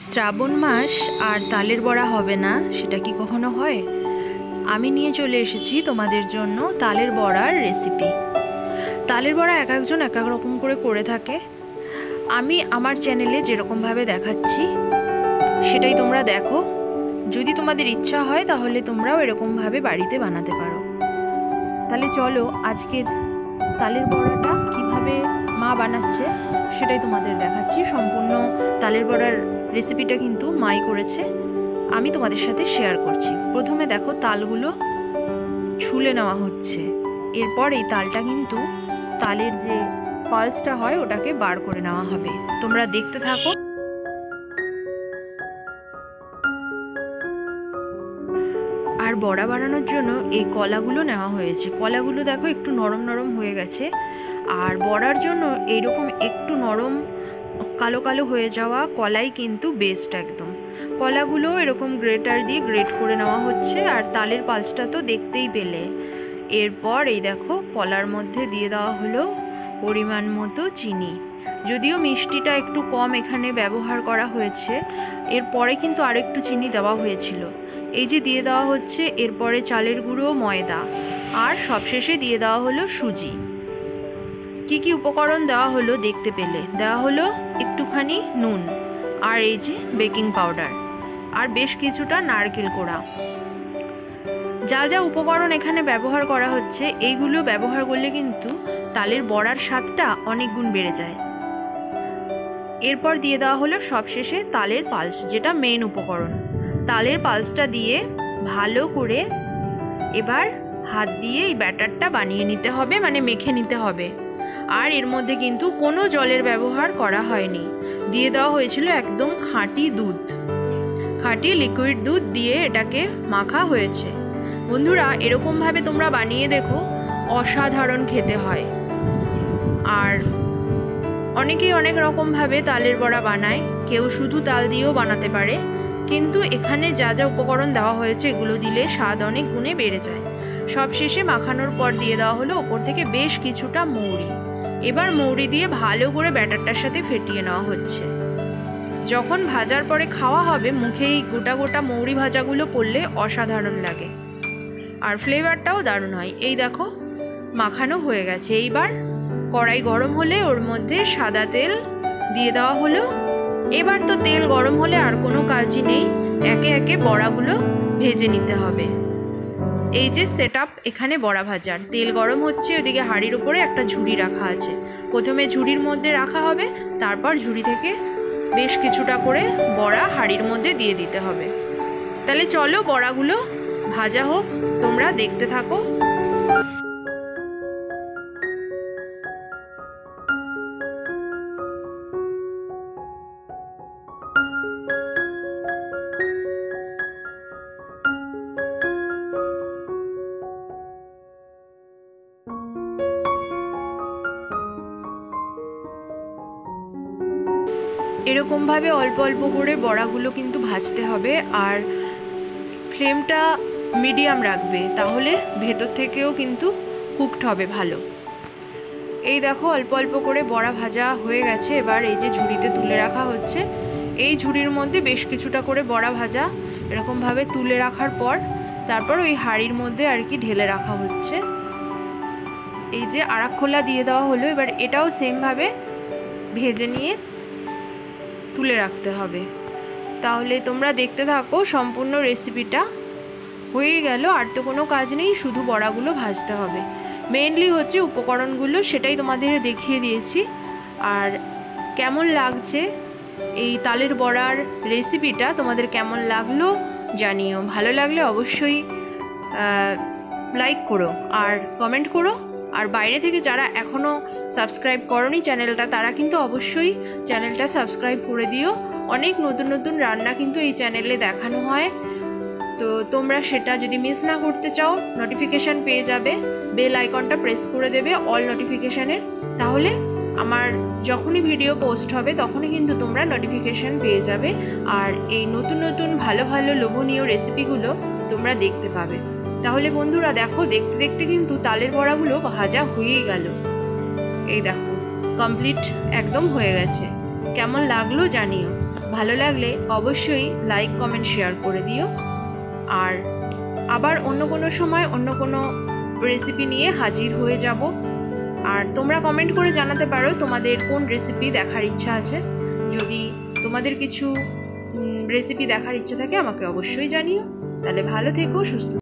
শ্রাবণ মাস আর তালের বড়া হবে না সেটা কি কখনো হয়? আমি নিয়ে চলে এসেছি তোমাদের জন্য তালের বড়ার রেসিপি। তালের বড়া এক একজন এক এক রকম করে থাকে। আমি আমার চ্যানেলে যেরকমভাবে দেখাচ্ছি সেটাই তোমরা দেখো। যদি তোমাদের ইচ্ছা হয় তাহলে তোমরাও এরকমভাবে বাড়িতে বানাতে পারো। তাহলে চলো আজকের তালের বড়াটা কিভাবে মা বানাচ্ছে সেটাই তোমাদের দেখাচ্ছি। সম্পূর্ণ তালের বড়ার রেসিপিটা কিন্তু মাই করেছে, আমি তোমাদের সাথে শেয়ার করছি। প্রথমে দেখো তালগুলো ছুলে নেওয়া হচ্ছে, এরপর এই তালটা কিন্তু তালের যে পালসটা হয় ওটাকে বার করে নেওয়া হবে। তোমরা দেখতে থাকো। আর বড়া বানানোর জন্য এই কলাগুলো নেওয়া হয়েছে। কলাগুলো দেখো একটু নরম নরম হয়ে গেছে। আর বড়ার জন্য এইরকম একটু নরম কালো কালো হয়ে যাওয়া কলাই কিন্তু বেস্ট একদম। কলাগুলো এরকম গ্রেটার দিয়ে গ্রেট করে নেওয়া হচ্ছে। আর তালের পালসটা তো দেখতেই পেলে। এরপর এই দেখো কলার মধ্যে দিয়ে দেওয়া হলো পরিমাণ মতো চিনি। যদিও মিষ্টিটা একটু কম এখানে ব্যবহার করা হয়েছে, এরপরে কিন্তু আরেকটু চিনি দেওয়া হয়েছিল। এই যে দিয়ে দেওয়া হচ্ছে, এরপরে চালের গুঁড়ো, ময়দা, আর সবশেষে দিয়ে দেওয়া হলো সুজি। কি কি উপকরণ দেওয়া হলো দেখতে পেলে। দেওয়া হলো একটুখানি নুন, আর এই যে বেকিং পাউডার, আর বেশ কিছুটা নারকেল কোড়া। যা যা উপকরণ এখানে ব্যবহার করা হচ্ছে এইগুলো ব্যবহার করলে কিন্তু তালের বড়ার স্বাদটা অনেক গুণ বেড়ে যায়। এরপর দিয়ে দেওয়া হলো সবশেষে তালের পালস, যেটা মেন উপকরণ। তালের পালসটা দিয়ে ভালো করে এবার হাত দিয়ে এই ব্যাটারটা বানিয়ে নিতে হবে, মানে মেখে নিতে হবে। আর এর মধ্যে কিন্তু কোনো জলের ব্যবহার করা হয়নি। দিয়ে দেওয়া হয়েছিল একদম খাঁটি দুধ, খাঁটি লিকুইড দুধ দিয়ে এটাকে মাখা হয়েছে। বন্ধুরা, এরকমভাবে তোমরা বানিয়ে দেখো, অসাধারণ খেতে হয়। আর অনেকেই অনেক রকমভাবে তালের বড়া বানায়, কেউ শুধু তাল দিয়েও বানাতে পারে। কিন্তু এখানে যা যা উপকরণ দেওয়া হয়েছে এগুলো দিলে স্বাদ অনেক গুণে বেড়ে যায়। সবশেষে মাখানোর পর দিয়ে দেওয়া হলো ওপর থেকে বেশ কিছুটা মৌরি। এবার মৌরি দিয়ে ভালো করে ব্যাটারটার সাথে ফেটিয়ে নেওয়া হচ্ছে। যখন ভাজার পরে খাওয়া হবে, মুখে এই গোটা গোটা মৌরি ভাজাগুলো পড়লে অসাধারণ লাগে, আর ফ্লেভারটাও দারুণ হয়। এই দেখো মাখানো হয়ে গেছে। এইবার কড়াই গরম হলে ওর মধ্যে সাদা তেল দিয়ে দেওয়া হলো। এবার তো তেল গরম হলে আর কোনো কাজই নেই, একে একে বড়াগুলো ভেজে নিতে হবে। এই যে সেটআপ এখানে বড়া ভাজার। তেল গরম হচ্ছে, ওদিকে হাঁড়ির উপরে একটা ঝুড়ি রাখা আছে। প্রথমে ঝুড়ির মধ্যে রাখা হবে, তারপর ঝুড়ি থেকে বেশ কিছুটা করে বড়া হাঁড়ির মধ্যে দিয়ে দিতে হবে। তাহলে চলো বড়াগুলো ভাজা হোক, তোমরা দেখতে থাকো। এরকমভাবে অল্প অল্প করে বড়াগুলো কিন্তু ভাজতে হবে। আর ফ্লেমটা মিডিয়াম রাখবে, তাহলে ভেতর থেকেও কিন্তু কুকড হবে ভালো। এই দেখো অল্প অল্প করে বড়া ভাজা হয়ে গেছে। এবার এই যে ঝুড়িতে তুলে রাখা হচ্ছে, এই ঝুড়ির মধ্যে বেশ কিছুটা করে বড়া ভাজা এরকমভাবে তুলে রাখার পর তারপর ওই হাঁড়ির মধ্যে আর কি ঢেলে রাখা হচ্ছে। এই যে আরেক খোলা দিয়ে দেওয়া হলো। এবার এটাও সেমভাবে ভেজে নিয়ে তুলে রাখতে হবে। তাহলে তোমরা দেখতে থাকো, সম্পূর্ণ রেসিপিটা হয়ে গেল। আর তো কোনো কাজ নেই, শুধু বড়াগুলো ভাজতে হবে। মেইনলি হচ্ছে উপকরণগুলো, সেটাই তোমাদের দেখিয়ে দিয়েছি। আর কেমন লাগছে এই তালের বড়ার রেসিপিটা, তোমাদের কেমন লাগলো জানিও। ভালো লাগলে অবশ্যই লাইক করো আর কমেন্ট করো। আর বাইরে থেকে যারা এখনও সাবস্ক্রাইব করোনি চ্যানেলটা, তারা কিন্তু অবশ্যই চ্যানেলটা সাবস্ক্রাইব করে দিও। অনেক নতুন নতুন রান্না কিন্তু এই চ্যানেলে দেখানো হয়, তো তোমরা সেটা যদি মিস না করতে চাও নোটিফিকেশান পেয়ে যাবে। বেল আইকনটা প্রেস করে দেবে অল নোটিফিকেশানের, তাহলে আমার যখনই ভিডিও পোস্ট হবে তখনই কিন্তু তোমরা নোটিফিকেশান পেয়ে যাবে। আর এই নতুন নতুন ভালো ভালো লোভনীয় রেসিপিগুলো তোমরা দেখতে পাবে। তাহলে বন্ধুরা দেখো, দেখতে দেখতে কিন্তু তালের বড়াগুলো ভাজা হয়েই গেল। এই দেখো কমপ্লিট একদম হয়ে গেছে। কেমন লাগলো জানিও। ভালো লাগলে অবশ্যই লাইক কমেন্ট শেয়ার করে দিও। আর আবার অন্য কোনো সময় অন্য কোনো রেসিপি নিয়ে হাজির হয়ে যাব। আর তোমরা কমেন্ট করে জানাতে পারো তোমাদের কোন রেসিপি দেখার ইচ্ছা আছে। যদি তোমাদের কিছু রেসিপি দেখার ইচ্ছা থাকে আমাকে অবশ্যই জানিও। তাহলে ভালো থেকো, সুস্থ